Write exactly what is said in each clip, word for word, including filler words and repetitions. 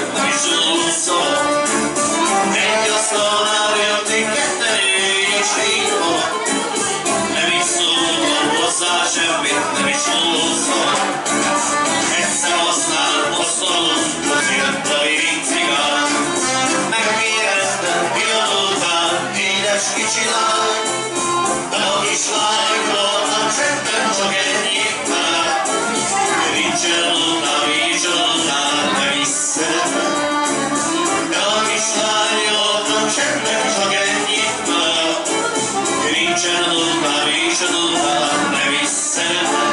nem is tudunk szó. Egy asztalnál ültünk ketten, ő és így volt. Nem is szóltam hozzá semmit, nem is tudunk szó. Egyszer aztán osztalunk, hogy jött a vincigán. Megkérdeztem pillanat után, édes kicsi lány. De a kislány voltam csendben, csak ennyit már. Nincsen után, így aludnál, nem is szeretem. De a kislány voltam csendben, csak ennyit már. Nincsen után, így aludnál, nem is szeretem.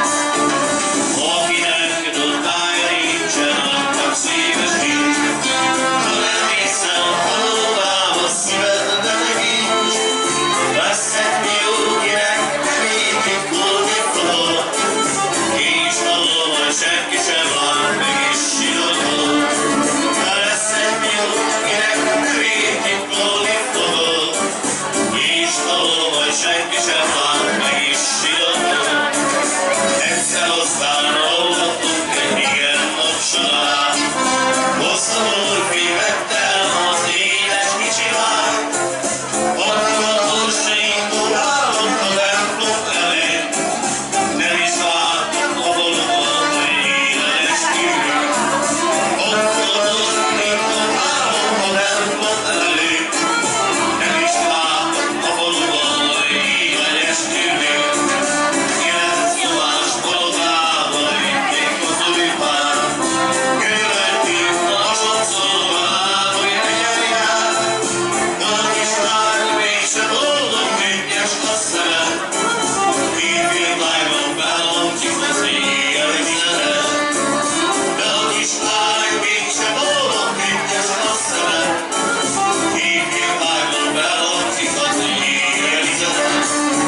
Akinek dudnája nincsen, annak szíves nincs. Ha nem hiszem, halálám a szíved, de tekints. Veszetni útkinek, nem így múlni fogok. Kis tudom, hogy senki sem lát, meg is sírogok. Veszetni útkinek, nem így múlni fogok. Kis tudom, hogy senki sem lát, meg is sírogok. Egyszer aztán hallottunk egy igen nagy család. Hosszú úrfi vette el az édes kicsi lány. Addig a torsaindul állunk a templom elé. Nem is látom a bolygón, hogy édes kívül. Addig a torsaindul állunk a templom elé. Nem is látom a bolygón, hogy édes kívül. Kilenc lovás palotában vitték a tulipán. Körülöttünk másodszor a lábai egyenjár. De a kislány mégse boldog, mindjes a szeme. Így világban bellontyik az éjjel szeret. De a kislány mégse boldog, mindjes a szeme. Így világban bellontyik az éjjel szeret.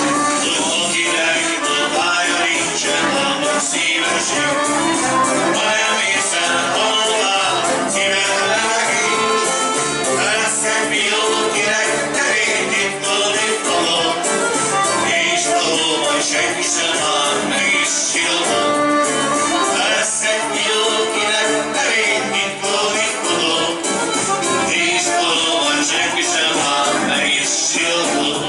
Akinek dudnája nincsen, annak szívesünk. Ha nem hiszem, halál, szívedre megincs. Leszek pillanatkinek, nevét titkolni fogok. És tudom, hogy senki sem lát, meg is sírogok. Leszek pillanatkinek, nevét titkolni fogok. És tudom, hogy senki sem lát, meg is sírogok.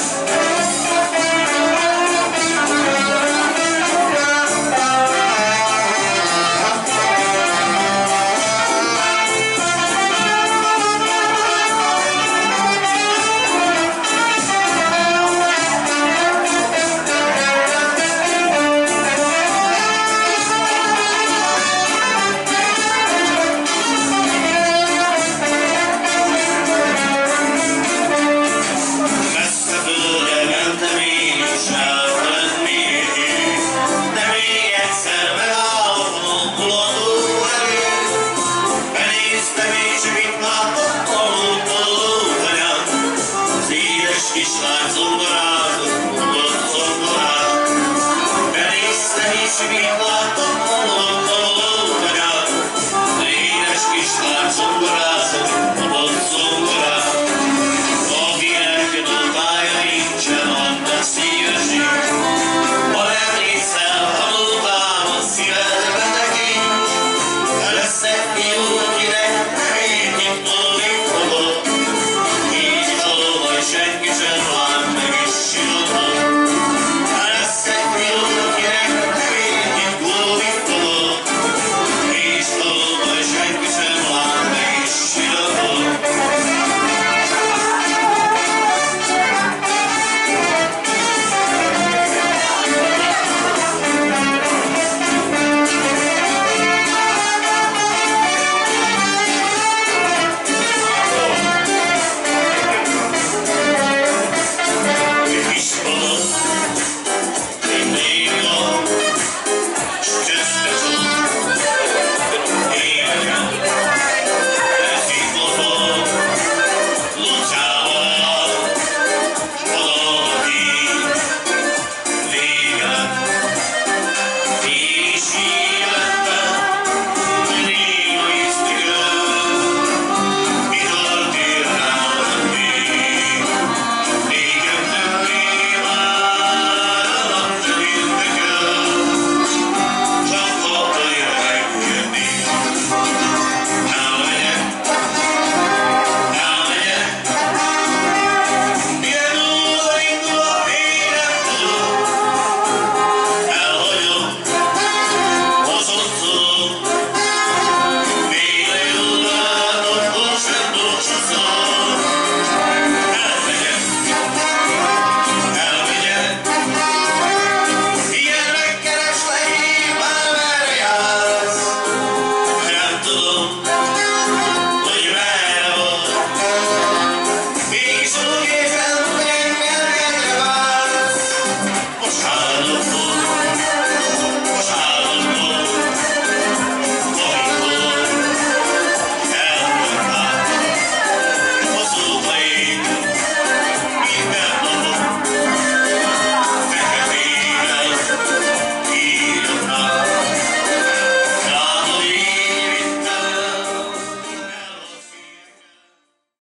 Messze földre mentem én is elfeledni. De még egyszer megállom mulató előtt. Benéztem és mit látok a lótanyán. Az édes kislány zongorázott, mondott zongorát. Benéztem és mit látok a lótanyán. Az édes kislány zongorázott.